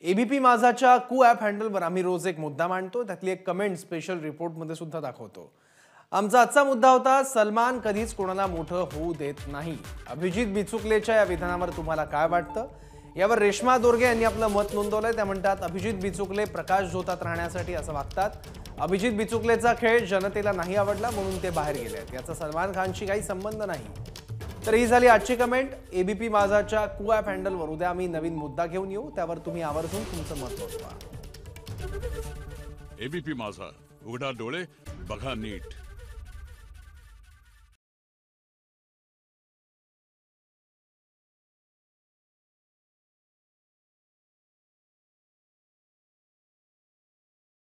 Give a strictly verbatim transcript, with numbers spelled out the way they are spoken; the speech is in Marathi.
एबीपी माझाच्या कू ॲप हँडलवर आम्ही रोज एक मुद्दा मांडतो, त्यातली एक कमेंट स्पेशल रिपोर्टमध्ये सुद्धा दाखवतो। आमचा आजचा मुद्दा होता, सलमान कधीच कोणाला मोठं होऊ देत नाही। अभिजित बिचुकलेच्या या विधानावर तुम्हाला काय वाटतं? यावर रेश्मा दोरगे यांनी आपलं मत नोंदवलंय। त्या म्हणतात, अभिजित बिचुकले प्रकाश झोतात राहण्यासाठी असं वागतात। अभिजित बिचुकलेचा खेळ जनतेला नाही आवडला म्हणून ते बाहेर गेले आहेत, याचा सलमान खानशी काही संबंध नाही। तर ही झाली आजची कमेंट। एबीपी माझाच्या कू ॲप हँडलवर उद्या आम्ही नवीन मुद्दा घेऊन येऊ, त्यावर तुम्ही आवर्जून तुमचं मत नोंदवा। एबीपी माझा, उघडा डोळे बघा नीट।